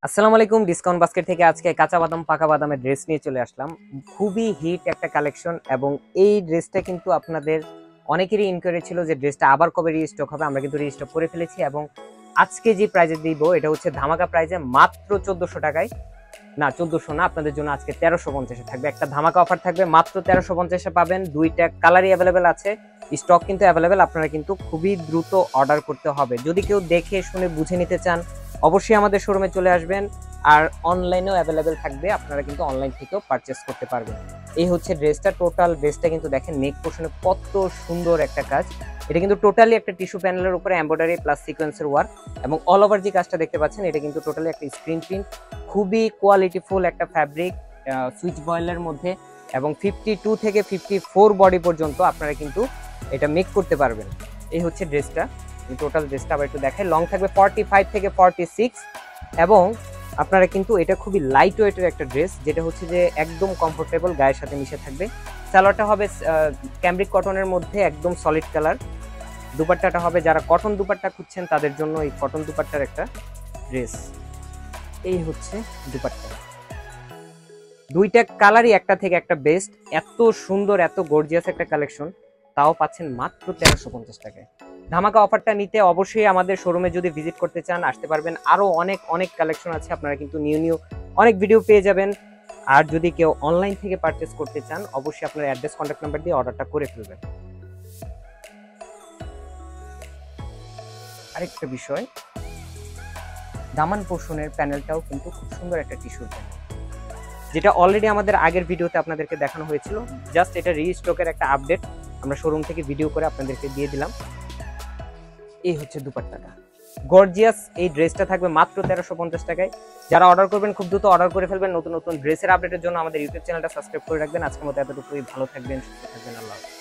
আসসালামু আলাইকুম। Discount basket থেকে আজকে কাঁচা বাদাম পাকা বাদামের ড্রেস নিয়ে চলে আসলাম। খুবই হিট একটা কালেকশন এবং এই ড্রেসটা কিন্তু আপনাদের অনেকেরই ইনকোয়ারি ছিল যে ড্রেসটা আবার কবে রিস্টক হবে। আমরা কিন্তু রিস্টক করে ফেলেছি এবং আজকে যে প্রাইজে দিব এটা হচ্ছে ধামাকা প্রাইজে মাত্র 1400 টাকায়। না 1400 না, আপনাদের জন্য আজকে 1350 থাকবে। একটা ধামাকা অফার থাকবে, মাত্র 1350 পাবেন। দুইটা কালারই অ্যাভেলেবেল আছে, স্টক কিন্তু অ্যাভেলেবেল। আপনারা কিন্তু খুবই দ্রুত অর্ডার করতে হবে। যদি কেউ দেখে শুনে বুঝে নিতে চান অবশ্যই আমাদের শোরুমে চলে আসবেন, আর অনলাইনেও অ্যাভেলেবেল থাকবে, আপনারা কিন্তু অনলাইন থেকেও পারচেস করতে পারবেন। এই হচ্ছে ড্রেসটা, টোটাল ড্রেসটা কিন্তু দেখেন নেক পোর্শনে কত সুন্দর একটা কাজ। এটা কিন্তু টোটালি একটা টিস্যু প্যানেলের উপরে এমব্রয়ডারি প্লাস সিকোয়েন্সের ওয়ার্ক এবং অল ওভার যে কাজটা দেখতে পাচ্ছেন এটা কিন্তু টোটালি একটা স্ক্রিন প্রিন্ট। খুবই কোয়ালিটিফুল একটা ফ্যাব্রিক, সুইচ বয়েলের মধ্যে, এবং 52 থেকে 54 বডি পর্যন্ত আপনারা কিন্তু এটা মেক করতে পারবেন। এই হচ্ছে ড্রেসটা, টোটাল ড্রেসটা আবার একটু দেখাই। লং থাকবে 45 থেকে 46 এবং আপনারা কিন্তু এটা খুবই লাইট ওয়েটের একটা ড্রেস, যেটা হচ্ছে যে একদম কমফোর্টেবল, গায়ের সাথে মিশে থাকবে। সালোয়ারটা হবে ক্যামব্রিক কটনের মধ্যে একদম সলিড কালার। দুপাট্টাটা হবে, যারা কটন দুপাট্টা খুঁজছেন তাদের জন্য এই কটন দুপাট্টার একটা ড্রেস। এই হচ্ছে দুপাট্টা, দুইটা কালারই একটা থেকে একটা বেস্ট। এত সুন্দর এত গর্জিয়াস একটা কালেকশন, তাও পাচ্ছেন মাত্র 1350 টাকায়। ধামাকা অফারটা নিতে অবশ্যই আমাদের শোরুমে যদি ভিজিট করতে চান আসতে পারবেন। আরো অনেক অনেক কালেকশন আছে, আপনারা কিন্তু নিউ অনেক ভিডিও পেয়ে যাবেন। আর যদি কেউ অনলাইন থেকে পারচেস করতে চান অবশ্যই আপনার অ্যাড্রেস কন্ট্যাক্ট নাম্বার দিয়ে অর্ডারটা করে ফেলবেন। আরেকটা বিষয়, দামান পোর্শনের প্যানেলটাও কিন্তু খুব সুন্দর একটা টিস্যুর প্যানেল, যেটা অলরেডি আমাদের আগের ভিডিওতে আপনাদেরকে দেখানো হয়েছিল। জাস্ট এটা রিস্টকের একটা আপডেট, আমরা শোরুম থেকে ভিডিও করে আপনাদেরকে দিয়ে দিলাম। এই হচ্ছে দুপাট্টাটা, গর্জিয়াস। এই ড্রেসটা থাকবে মাত্র 1350 টাকায়। যারা অর্ডার করবেন খুব দ্রুত অর্ডার করে ফেলবেন। নতুন নতুন ড্রেসের আপডেটের জন্য আমাদের ইউটিউব চ্যানেলটা সাবস্ক্রাইব করে রাখবেন। আজকের মতো এতটুকুই, ভালো থাকবেন, সুস্থ থাকবেন, আল্লাহ হাফেজ।